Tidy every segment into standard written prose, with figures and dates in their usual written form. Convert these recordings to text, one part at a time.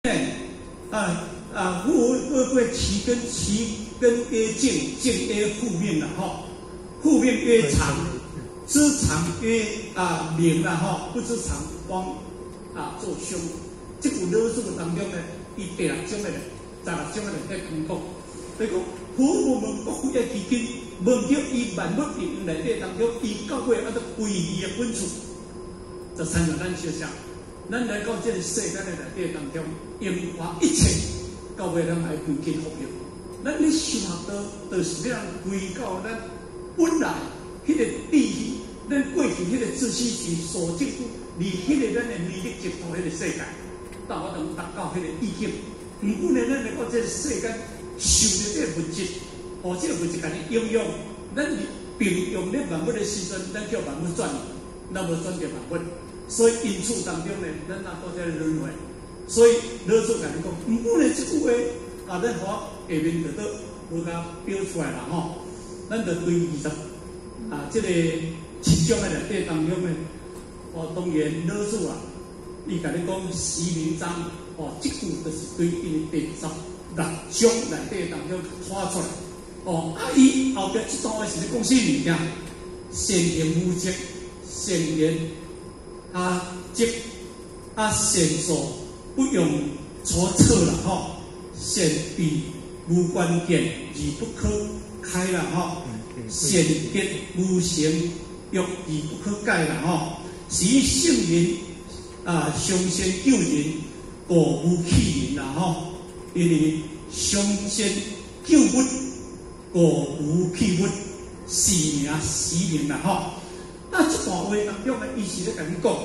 会其根曰静，静曰复命了哈，复命曰长，知常曰明了哈，不知常光做凶。这句老子当中呢，伊16种的16种的在讲讲，所以讲父母们国父的基金，问到伊万物应用内底当中，伊到尾都归伊的本处，就参照咱小想。咱来到这个世间的内底当中，应化一切，到尾咱来归根复原。咱咧修学道，就是要归到咱本来迄个底气，咱过去迄个自私是所证离迄个咱的魅力接触迄个世界，到我能达到迄个意境。唔过呢，咱来到这个世间，受着这个物质，或者物质甲你应用，咱并用咧万物的时阵，咱叫万物转，咱无转着万物。所以因此当中呢，咱拿到这个轮回，所以老祖甲你讲，唔过呢，这句话咱互下面就都有甲标出来啦吼。咱就对20这个7种的内底当中呢，当然老祖伊甲你讲实名章，这句就是对因第16种内底当中拖出来。伊后壁这段话是咧讲啥物件？善行无积，善言。积善所不用筹策了哈，善闭无关键而不可开了哈，善结无成欲而不可改了哈，使圣人上善救人，故无弃人啦哈，因为上善救物，故无弃物，是名实名啦哈。这段话当中呢，伊是咧甲你讲，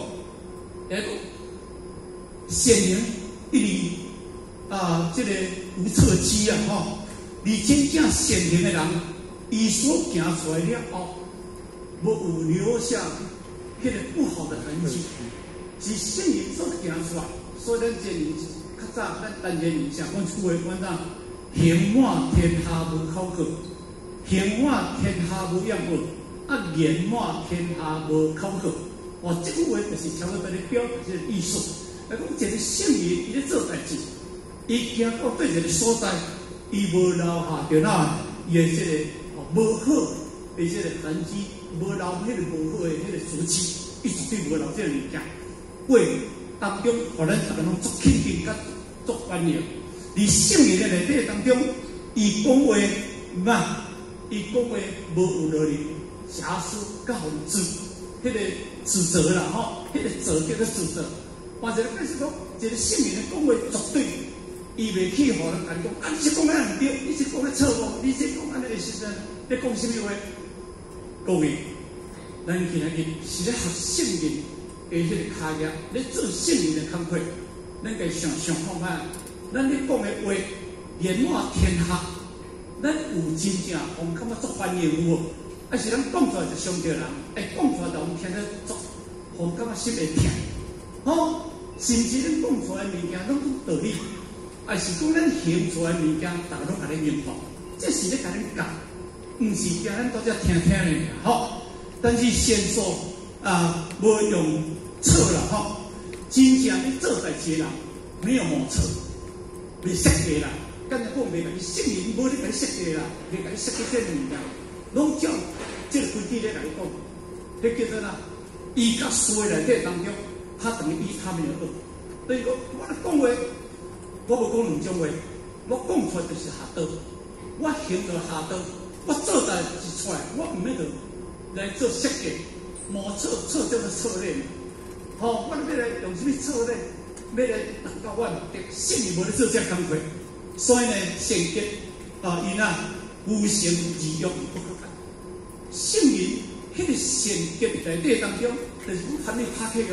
善人一理这个无测机啊吼，你真正善良的人，伊所行出来了后，无有留下迄个不好的痕迹，是圣人所行出来。所以咱这人较早咱单言人讲，阮厝诶阮讲，行满天下无口渴，行满天下无厌恶。言满天下无口渴，这句话就是差不多咧表达这个意思。来讲，一个圣人伊咧做代志，伊行到对一个所在，伊无留下着伊的这个无好的这个痕迹，无留迄个无好的迄个足迹，伊绝对无留这个物件。话当中，互咱逐个拢足肯定、甲足欢迎。而圣人的内底当中，伊讲话伊讲话无有道理。瑕疵甲互迄个指责啦吼，迄个责叫做指责。或者表示讲，一个圣人的讲话绝对，伊袂去互人讲，你是讲安唔对，你是讲咧错误，你是讲安尼的时阵，你讲什么话？各位，咱今仔日是咧学圣人的迄个脚业，咧做圣人的工课，咱该想看看，咱咧讲的话言满天下，咱有真正互感觉足欢迎有无？是咱讲出来就伤着人，讲出来就我们听得足，互感觉心会痛。甚至咱讲出来物件拢有道理，是讲咱行出来物件，大家拢甲你认同，这是咧甲你教，毋是叫咱到遮听的但是先说无用错啦真正咧做代志的人，没有谋错，袂设计啦。刚才讲袂甲你圣人，无咧甲你设计啦，袂甲你设计这物件。拢照这个规矩咧来讲，迄叫做伊甲书的内底当中，它等于依他们而恶。所以讲，我咧讲话，我无讲两种话，我讲出来就是下道，我行就下道，我做代志出来，我毋免着来做设计，无错叫做策略。我要来用什么策略，要来达到我目的，圣人无咧做这工作，所以呢，善结因无成而欲而不可改。圣人迄个善结内底当中，就是讲含你拍契约，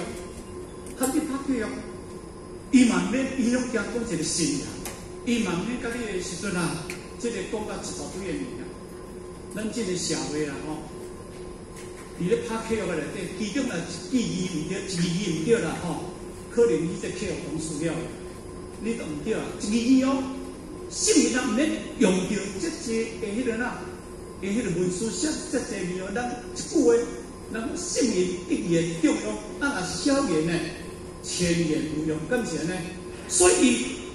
伊嘛免伊拢惊讲一个信仰，伊嘛免甲你的时阵这个讲到一大堆的物件。咱这个社会伫咧拍契约的内底，其中一字唔对，一字唔对啦可能你这契约同事了，你都唔对啊，一字圣人毋免用着这些的迄个文书写这些字咱一句话，咱圣人一言中用，若是小言呢，千言无用，敢是安尼？所以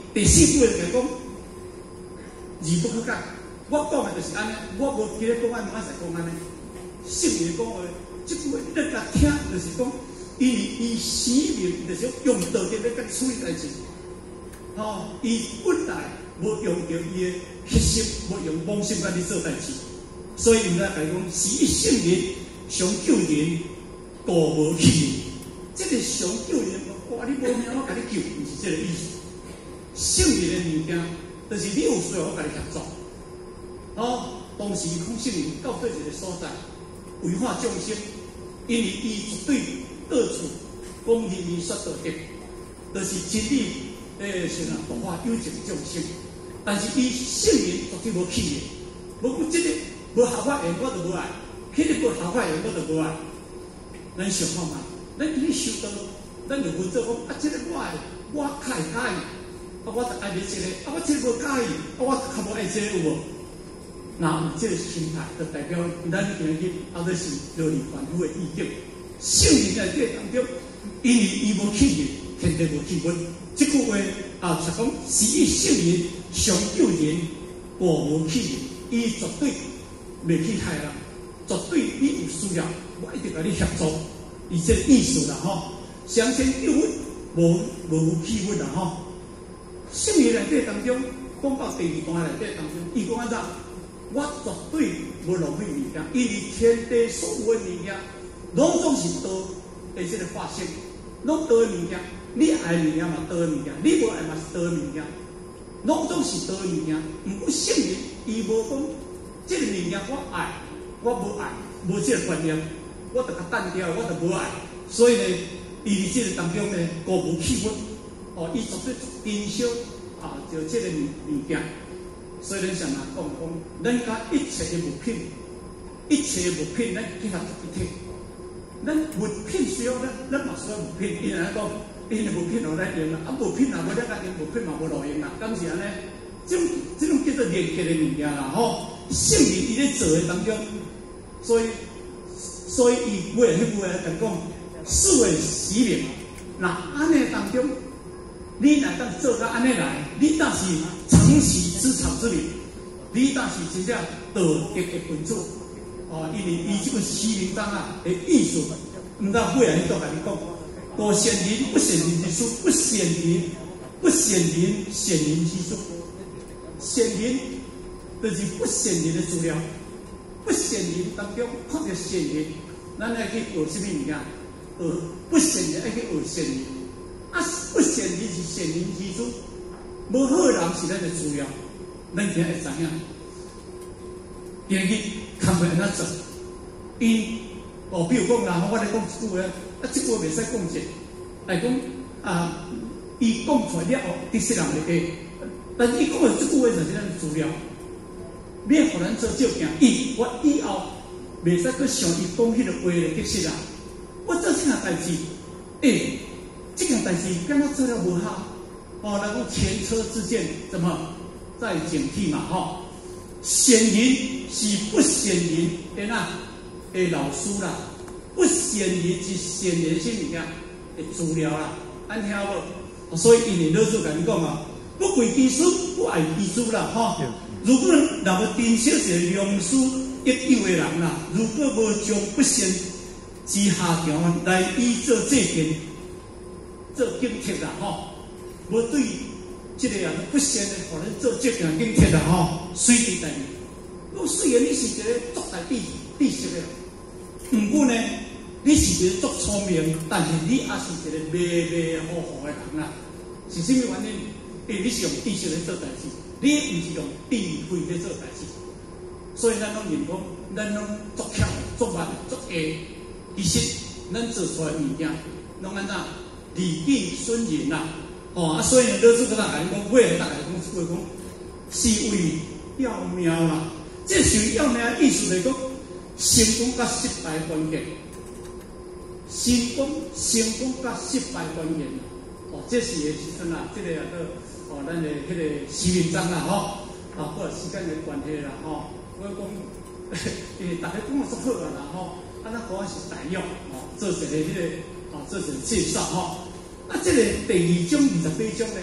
第四句就讲，字不可改。我讲的就是安尼，我无记得讲安怎才讲安尼。圣灵讲话，即句话你甲听，就是讲，因为伊生命就是用道德来甲处理代志。伊本来无用着伊的血性，无用妄心甲你做代志，所以毋知甲伊讲，是伊圣灵上救人，故无弃人。这个上救人，哇！你无命，我甲你救，毋是这个意思。圣灵的物件，就是你有需要，我甲你协助。当时孔圣灵到对一个所在，为化众生，因为伊绝对到处讲仁义说道德，就是真理。是啊，度化有情众生，但是伊圣灵绝对无弃的，无讲这个无合法缘我就无爱，迄个无合法缘我就无爱。咱想看嘛，咱今日修道，咱就分做讲啊，这个我较会介意，我就爱你这个，我这个无介意，我较无爱这个有无？那有这个心态，就代表咱今日就是落入凡夫的意境。圣灵在这当中，因为伊无弃人，天地无弃阮。这句话就讲是以圣灵上救人，故无弃人，伊绝对袂去害人，绝对你有需要，我一定甲你协助，伊这意思啦上天救阮，无弃阮啦圣灵内底当中讲到第二段内底当中，伊讲安怎？我绝对无浪费物件，因为天地所有的物件，拢总是道的这个化身，拢道的物件。你爱物件嘛，道的物件；你无爱嘛，是道的物件。拢总是道的物件。毋过圣灵伊无讲，这个物件我爱，我无爱，无这个观念，我就甲淡掉，我就无爱。所以呢，伊伫这个当中呢，故无弃阮。伊绝对珍惜就这个物件。所以咱上来讲，咱甲一切的物品，咱结合一体。咱物品需要咱嘛需要物品，因为讲。因为无品互咱用啦，无品无咱甲用，无品嘛无路用啦，敢是安尼？这种叫做连结的物件啦，圣灵伊咧做的当中，所以伊话迄句话讲，四为使命。那安尼当中，你若当做到安尼来，你当是承袭枝草之名，你当是真正道德的分子。因为伊这个使命章的意思，毋知会来迄度甲你讲。故显灵不显灵之书，不显灵显灵之书。显灵就是不显灵的资料，不显灵当中看到显灵，咱来去学什么物件？不显灵爱去学显灵，不显灵是显灵之书，无好人是咱的资料，咱今会知影。今日看袂安怎做？比如讲啦，我来讲一句话。这句话袂使讲者，来讲伊讲出来了后，得失人会下。但是伊讲的这句话就是咱的资料，你互咱做照镜，我以后袂使去想伊讲迄个话的得失人。我做这项代志，这件代志敢若做了无好，来讲前车之鉴，怎么再警惕嘛？显灵是不显灵的老师啦。不显灵是显灵性物件的资料啦，安听无？所以因为老师甲你讲不贵基书，不爱基书啦，如果若无珍惜一个良师益友的人啦，如果无将不显之下条来依做这件做警惕啦，无对这个不显的，可能做这件警惕啦，随地代理。虽然你是一个足大知识的，不过呢。你是一个足聪明，但是你也是一个迷糊糊的人啦。是什么原因？因为你是用知识来做代志，你毋是用智慧来做代志。所以咱拢认讲，咱拢足巧、足慢、足会。其实咱做出来物件，拢安怎利己顺人啦。所以呢，老师跟咱讲，为大家讲一句讲，是为要命啦。这是为要命的意思来讲，成功甲失败关键。成功甲失败关键，这是的时阵啦，这个咱的迄个使命章啦，或者时间的关系啦，我讲，因为大家讲得足好啊啦，咱讲是大用，做一个迄个，做一个介绍，这个第二章28章呢，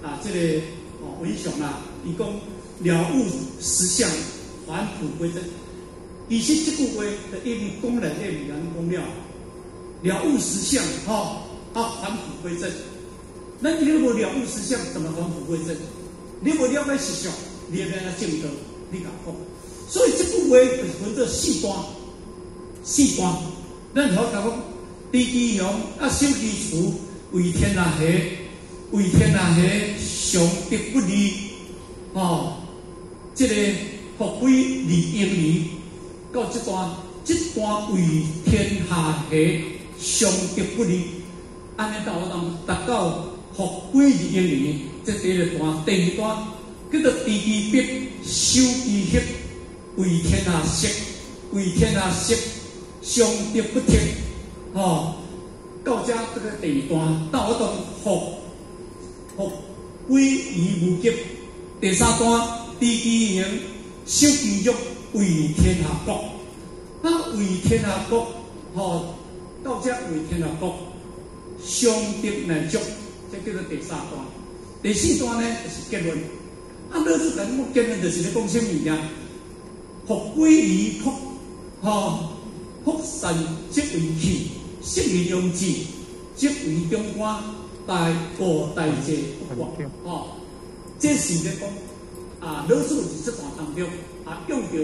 这个文雄啦，伊讲了悟实相，返璞归真。其实这句话就已经公然的语言讲了，了悟实相，返璞归真。那你如果了悟实相，怎么返璞归真？你无了解实相，你要安怎证得？你甲讲。所以这句话就是分做四段，咱好讲，地基雄守基础，为天下下，为天下下，上德不离。这个福归利应离，到这段为天下下，上德不离。安尼到我当达到福归利应离，这第一段，第二段叫做地基必，守基协。为天下色，为天下色，上德不脱。到这个第二段，到我当福归于无极。第三段，地基行，守基约，为天下国。那为天下国，到这为天下国，上德难足，这叫做第三段。第四段呢，就是结论。老师讲结论就是咧讲什么物件？福归于福，福善即为气，色为用智，即为中观，大过大者不广。这是咧讲老师伫这段当中用到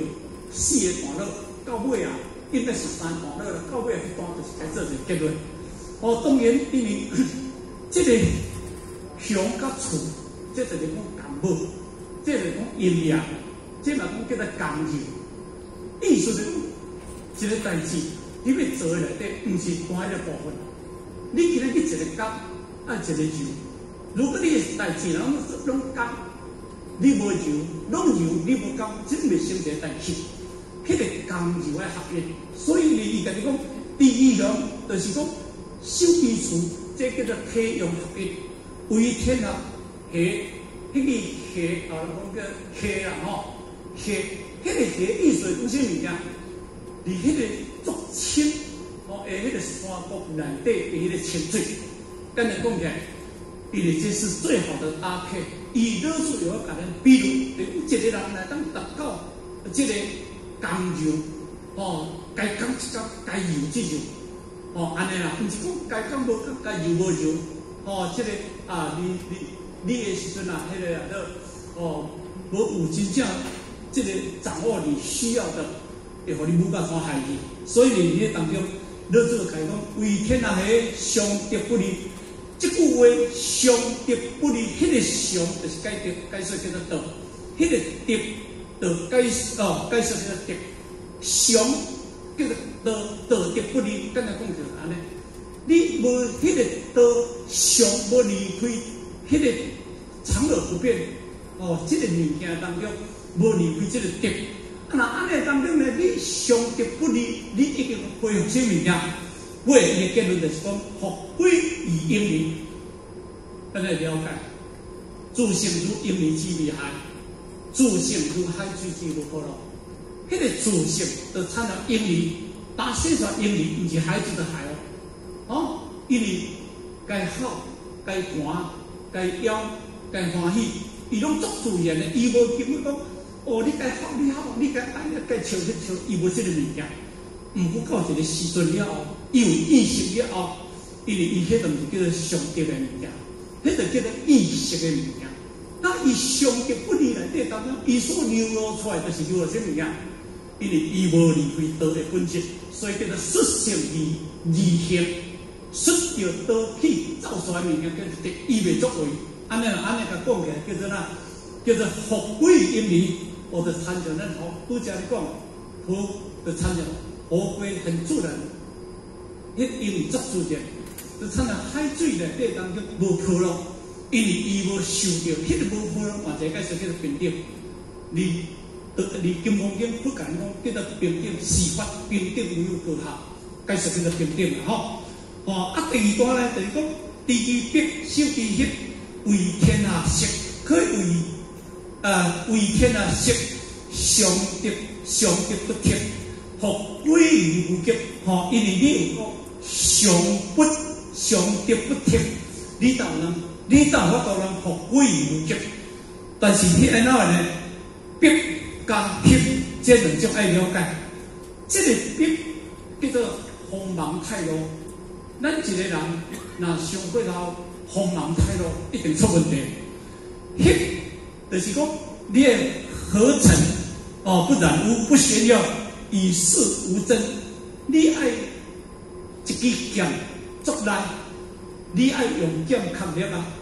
4个段落，到尾应该是3段落了，到尾一段就是该做一个结论。当然，因为这个乡甲厝，这就是讲共母，这就是讲阴阳。这嘛讲叫做刚柔，意思是讲一个代志，你要做内底，不是单一个部分。你今日去一个刚，一个柔。如果你的代志拢刚，你无柔，拢柔你无刚，真袂成一个代志。迄个刚柔的合一，所以你甲你讲，第一项就是讲守基础，这叫做体用合一，为天下下。迄个下讲叫下啦下，迄个下意思讲什么物件？伫迄个竹青迄个山谷内底的迄个清水，简单讲起来，因为这是最好的搭配。以老师有甲咱比如，一个人来当达到这个刚柔，该刚一刚，该柔即柔，安尼啦，毋是讲该刚无刚，该柔无柔，这个你的时阵迄个无有真正这个掌握你需要的，会互你母甲所害去。所以你咧当中，老师就讲为天下下，上德不离。这句话上德不离，迄个上就是解说叫做道，迄个德解说叫做德，上叫做道德不离。简单讲就是安尼，你无迄个道上无离开，迄个常而不变。这个物件当中无离开这个德。那安尼当中呢，你上德不离，你一定恢复什么物件？尾伊的结论就是讲，福归于应离。咱来了解，自性如应离之厉害，自性如海水之无可落。迄个自性就产生应离，打写出来应离，毋是海水的海因为该好、该寒、该妖、该欢喜，伊拢作自然的，伊无经过讲，你该好，你好，你该爱，该笑，伊无这个物件。毋过到一个时阵了后，伊有意识了后，因为伊迄个毋是叫做上德的物件，迄个叫做意识的物件。那伊上德不离内底当中，伊所流露出来就是流露什么物件？因为伊无离开道的本质，所以叫做率性而行，率着道去走出来物件，叫做德，伊未作为。安尼甲讲起来，叫做福归应离。我的参照咱拄则你讲，福的参照。河龟很自然，迄因为作自然，就产生海水内底当中无波浪，因为伊无受到迄个无波浪，换一个解释叫做平等。离金刚经不敢讲叫做平等，事法平等无有高下，解释叫做平等啦第二段呢，就是讲地基必守基协，为天下色，可以为天下色，上德不脱。福归于无极，因为你有讲上德不脱，你当然你当法度人互贵无极，但是你安怎呢？必加翕这两种爱了解。这个翕叫做锋芒太露。咱一个人若上过头锋芒太露，一定出问题。翕就是讲你的合成不染污，不炫耀，与世无争。你爱一支剑作来，你爱用剑砍了啊，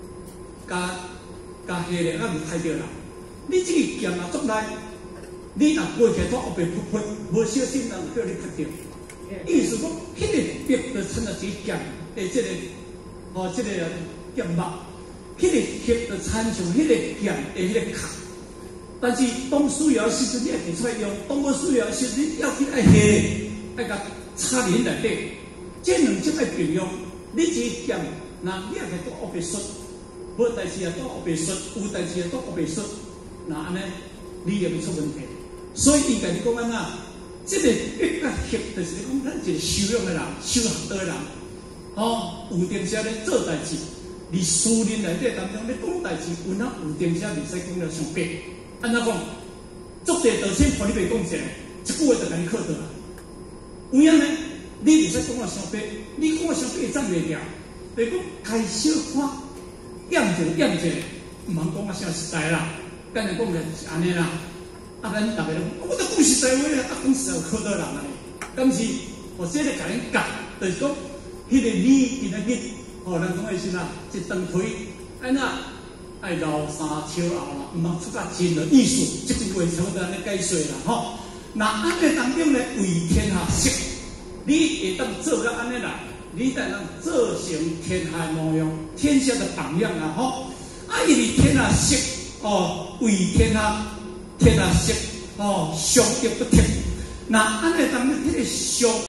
加下咧啊，唔太着啦。你这个剑啊作来，你若过起都后边扑扑，无小心人叫你扑着。意思讲，迄个笔就参照一个剑的这个这个剑幕，迄个翕就参像迄个剑的迄个壳。但是当需要时阵，你爱摕出来用；当无需要时阵，你要去爱下，爱甲插入内底。这两种爱并用。你这个剑，那你也係都學別術，無代志啊都學別術，有代志啊都學別術，那安尼你也唔出問題。所以伊甲你講安怎，這個筆甲翕就是講咱一個修養的人、修學道的人，有定下咧做代志，你私人內底當中咧講代志，有哪有定下袂使講了上白。安怎講？作者道歉，互你袂講一個，一句話就甲你扣倒啦。有影呢？你袂使講我上白，你講我上白會爭袂掉。就是講開小看，驗一下，唔通講我啥實在啦。簡單講就是安尼啦。咱大家都講，我都講實在話啦，講實在有好多人啊。今次我這個甲恁講，就是講，迄個你今仔日，人講的是啦，一長腿，安怎愛留三笑後啦，唔通出甲真的意思，這句話差不多安尼解說啦，吼。那安尼當中呢，為天下色。你會當做了安尼啦，你才能做成天下模樣，天下的榜樣啊！吼，因為天下色為天下色相益不停。那安尼當迄個相。